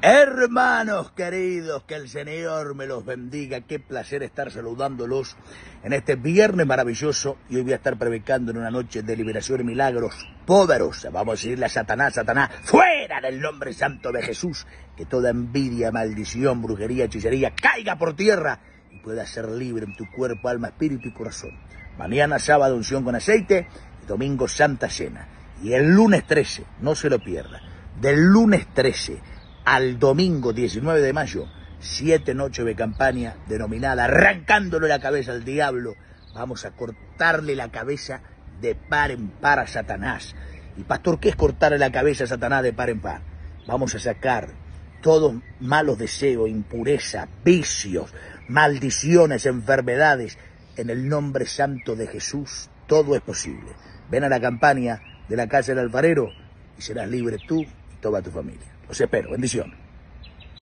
Hermanos queridos, que el Señor me los bendiga. Qué placer estar saludándolos en este viernes maravilloso. Y hoy voy a estar predicando en una noche de liberación y milagros poderosa. Vamos a decirle a Satanás, fuera del nombre santo de Jesús. Que toda envidia, maldición, brujería, hechicería caiga por tierra y puedas ser libre en tu cuerpo, alma, espíritu y corazón. Mañana sábado unción con aceite y domingo Santa Cena. Y el lunes 13, no se lo pierda, del lunes 13 al domingo 19 de mayo, 7 noches de campaña denominada Arrancándole la cabeza al diablo. Vamos a cortarle la cabeza de par en par a Satanás. Y pastor, ¿qué es cortarle la cabeza a Satanás de par en par? Vamos a sacar todos malos deseos, impureza, vicios, maldiciones, enfermedades. En el nombre santo de Jesús, todo es posible. Ven a la campaña de la casa del alfarero y serás libre tú y toda tu familia. Los espero. Bendiciones.